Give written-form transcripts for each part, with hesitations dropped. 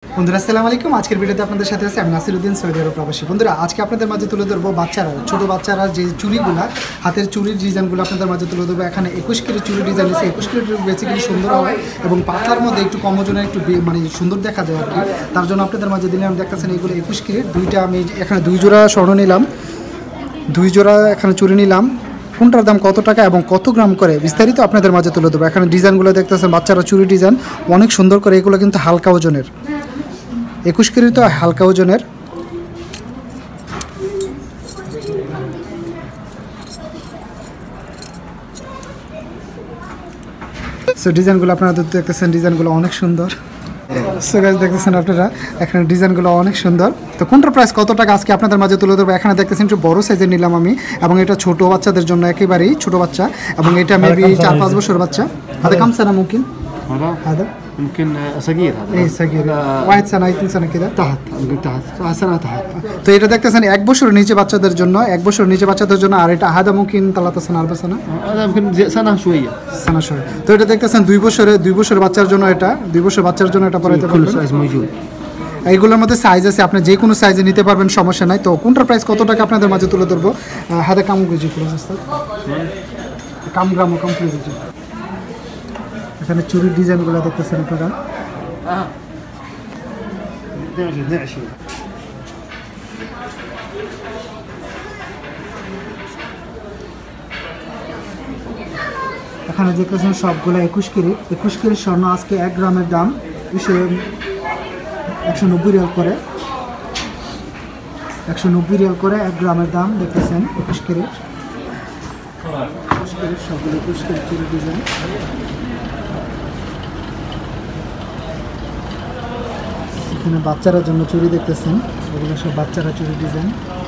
বন্ধুরা আসসালামু আলাইকুম। আজকের ভিডিওতে আপনাদের সাথে আছে আমি নাসিরউদ্দিন, সৌদি আরব প্রবাসী। বন্ধুরা আজকে আপনাদের মাঝে তুলে ধরবো ছোটো বাচ্চারা যে চুড়িগুলো, হাতের চুড়ির ডিজাইনগুলো আপনাদের মাঝে তুলে ধরবো। এখানে 21 কেজি চুড়ি ডিজাইন আছে। 21 কেজি বেসিক্যালি সুন্দর হয় এবং পাতলার মধ্যে একটু কম ওজনের একটু মানে সুন্দর দেখা যায় আর কি। তার জন্য আপনাদের মাঝে দিলে আমি দেখতেছেন এইগুলো 21 কেজি। দুইটা আমি এখানে 2 জোড়া স্বর্ণ নিলাম, 2 জোড়া এখানে চুড়ি নিলাম। কোনটার দাম কত টাকা এবং কত গ্রাম করে বিস্তারিত আপনাদের মাঝে তুলে দেবো। এখানে ডিজাইনগুলো দেখতেছেন বাচ্চারা চুড়ি ডিজাইন অনেক সুন্দর করে। এগুলো কিন্তু হালকা ওজনের, 21 কেজি তো হালকা ওজনের। সো ডিজাইনগুলো আপনারা দেখতেছেন, ডিজাইনগুলো অনেক সুন্দর। সো গাইস দেখতেছেন আপনারা এখানে ডিজাইনগুলো অনেক সুন্দর। তো কোনটার প্রাইস কত টাকা আজকে আপনাদের মাঝে তুলে ধরবো। এখানে দেখতেছেন একটু বড় সাইজের নিলাম আমি, এবং এটা ছোট বাচ্চাদের জন্য একেবারেই ছোট বাচ্চা, এবং এটা মেবি 4-5 বছর বাচ্চা। هذا كم سنة ممكن؟ هذا يمكن صغير هذا. ايه صغير. 1 سنة 2 سنة كده تحت يمكن تحت سنة تحت. তো এটা দেখতেছেন 1 বছরের নিচে বাচ্চাদের জন্য, 1 বছরের নিচে বাচ্চাদের জন্য। আর এটা هذا ممكن 3 سنة 4 سنة. هذا يمكن سنة شوية. سنة شوية. তো এটা দেখতেছেন 2 বছরের বাচ্চার জন্য, এটা 2 বছর বাচ্চার জন্য এটা পরাইতে পারবেন। كل سايز موجود. এইগুলোর মধ্যে সাইজ আছে, আপনি যে কোনো সাইজে নিতে পারবেন, সমস্যা নাই। তো কোনটার প্রাইস কত টাকা আপনাদের মাঝে তুলে ধরবো। هذا كم কেজি প্লাস আছে, কম গ্রাম কম কেজি। এখানে চুরির ডিজাইনগুলো দেখতেছেন আপনারা। এখানে দেখতেছেন সবগুলো 21 কেজি স্বর্ণ। আজকে 1 গ্রামের দাম 190 রিয়াল করে, 190 রিয়াল করে 1 গ্রামের দাম। দেখতেছেন 21 কেজি সবগুলো 21 কেজি চুরি ডিজাইন। এখানে বাচ্চারা জন্য চুড়ি দেখতেছেন, এগুলো সব বাচ্চারা চুড়ি ডিজাইন।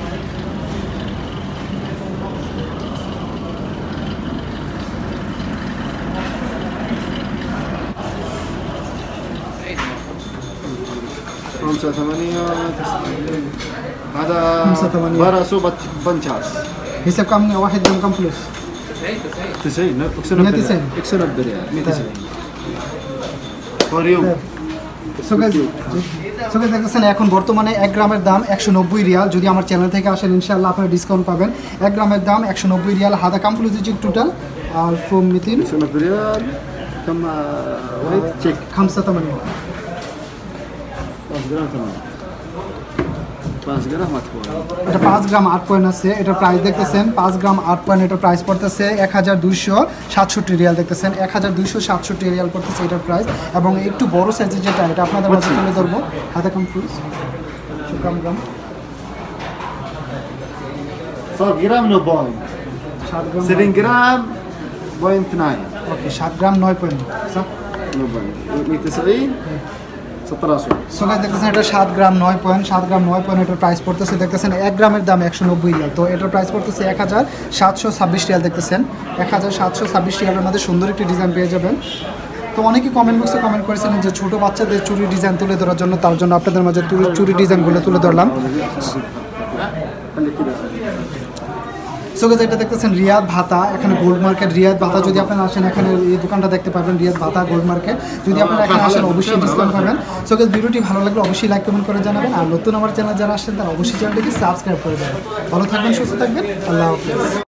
هذا براسو بنشاس. হিসাব কাম واحد দাম কম প্লাস 90 190 ريال 190 واليوم. দেখতেছেন এখন বর্তমানে 1 গ্রামের দাম 190 রিয়াল। যদি আমার চ্যানেল থেকে আসেন ইনশাআল্লাহ আপনারা ডিসকাউন্ট পাবেন। 1 গ্রামের দাম 190 রিয়াল। هذا كم فلوس يجيك توتال الفوم 200 ريال كم واحد تشيك 85 5 جرام تمام 5 جرام مطبوع. এটা 5 গ্রাম 8 পয়েন্ট আছে। এটার প্রাইস দেখতেছেন 5 গ্রাম 8 পয়েন্ট, এটার প্রাইস পড়তেছে 1267 রিয়াল। দেখতেছেন 1267 রিয়াল পড়তেছে এটার প্রাইস। এবং একটু বড় সাইজের যেটা, এটা আপনাদের মাঝে তুলে ধরবো। হাতে কম ফুলস কম gram 7 جرام 9 بوينت 7 gram 7 جرام بوينت 9. Okay 7 gram 9 point 9 بوينت 190 17. So guys দেখতেছেন এটা 7 গ্রাম 9 পয়েন্ট, 7 গ্রাম 9 পয়েন্ট এটার প্রাইস পড়তেছে। দেখতেছেন 1 গ্রামের দাম 190 রিয়াল। তো এটার প্রাইস পড়তেছে 1726 রিয়াল। দেখতেছেন 1726 রিয়ালের মধ্যে সুন্দর একটি ডিজাইন পেয়ে যাবেন। তো অনেকে কমেন্ট বক্সে কমেন্ট করেছিলেন যে ছোটো বাচ্চাদের চুরি ডিজাইন তুলে ধরার জন্য, তার জন্য আপনাদের মাঝে চুরি ডিজাইনগুলো তুলে ধরলাম। সো গাইস এটা দেখতেছেন রিয়াদ ভাতা, এখানে গোল্ড মার্কেট রিয়াদ ভাতা। যদি আপনারা আসেন এখানে এই দোকানটা দেখতে পাবেন, রিয়াদ ভাতা গোল্ড মার্কেট। যদি আপনারা এখানে আসেন অবশ্যই ডিসকাউন্ট পাবেন। সো গাইস ভিডিওটি ভালো লাগলে অবশ্যই লাইক কমেন্ট করে জানাবেন। আর নতুন আমার চ্যানেল যারা আসছেন তারা অবশ্যই চ্যানেলটিকে সাবস্ক্রাইব করে দেবেন। ভালো থাকবেন, সুস্থ থাকবেন, আল্লাহ হাফেজ।